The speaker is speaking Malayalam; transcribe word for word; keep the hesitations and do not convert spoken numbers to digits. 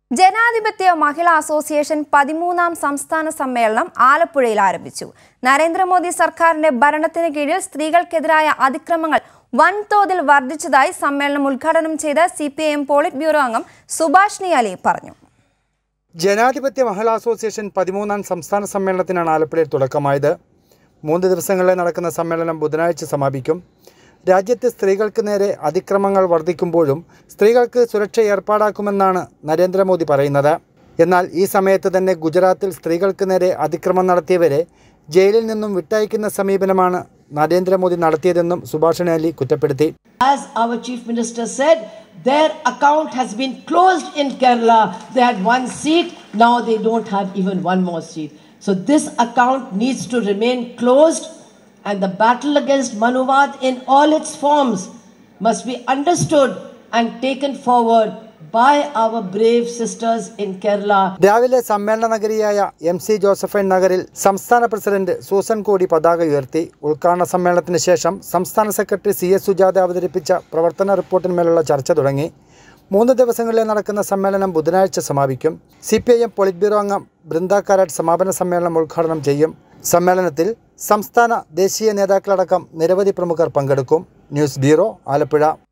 ജനാധിപത്യ മഹിളാ അസോസിയേഷൻ പതിമൂന്നാം സംസ്ഥാന സമ്മേളനം ആലപ്പുഴയിൽ ആരംഭിച്ചു. നരേന്ദ്രമോദി സർക്കാരിന്റെ ഭരണത്തിന് കീഴിൽ സ്ത്രീകൾക്കെതിരായ അതിക്രമങ്ങൾ വൻതോതിൽ വർദ്ധിച്ചതായി സമ്മേളനം ഉദ്ഘാടനം ചെയ്ത C P I M politburo അംഗം സുഭാഷിണി അലി പറഞ്ഞു. ജനാധിപത്യ മഹിളാ അസോസിയേഷൻ പതിമൂന്നാം സംസ്ഥാന സമ്മേളനത്തിനാണ് ആലപ്പുഴയിൽ തുടക്കമായത്. മൂന്ന് ദിവസങ്ങളിൽ നടക്കുന്ന സമ്മേളനം ബുധനാഴ്ച സമാപിക്കും. രാജ്യത്ത് സ്ത്രീകൾക്ക് നേരെ അതിക്രമങ്ങൾ വർദ്ധിക്കുമ്പോഴും സ്ത്രീകൾക്ക് സുരക്ഷ ഏർപ്പാടാക്കുമെന്നാണ് നരേന്ദ്രമോദി പറയുന്നത്. എന്നാൽ ഈ സമയത്ത് തന്നെ ഗുജറാത്തിൽ സ്ത്രീകൾക്ക് നേരെ അതിക്രമം നടത്തിയവരെ ജയിലിൽ നിന്നും വിട്ടയക്കുന്ന സമീപനമാണ് നരേന്ദ്രമോദി നടത്തിയതെന്നും സുഭാഷിണി അലി കുറ്റപ്പെടുത്തി. As our chief minister said, their account has been closed in Kerala. They had one seat, now they don't have even one more seat. So this account needs to remain closed. And the battle against Manuvad in all its forms must be understood and taken forward by our brave sisters in Kerala. രാവിലെ സമ്മേളന നഗരിയായ എം സി ജോസഫൈൻ നഗറിൽ സംസ്ഥാന പ്രസിഡന്റ് സൂസൻ കോടി പതാക ഉയർത്തി. ഉദ്ഘാടന സമ്മേളനത്തിന് ശേഷം സംസ്ഥാന സെക്രട്ടറി സി എസ് സുജാത അവതരിപ്പിച്ച പ്രവർത്തന റിപ്പോർട്ടിന്മേലുള്ള ചർച്ച തുടങ്ങി. മൂന്ന് ദിവസങ്ങളിൽ നടക്കുന്ന സമ്മേളനം ബുധനാഴ്ച സമാപിക്കും. C P I M politburo അംഗം ബൃന്ദ കാരാട്ട് സമാപന സമ്മേളനം ഉദ്ഘാടനം ചെയ്യും. സമ്മേളനത്തിൽ സംസ്ഥാന ദേശീയ നേതാക്കളടക്കം നിരവധി പ്രമുഖർ പങ്കെടുക്കും. News bureau, Alappuzha.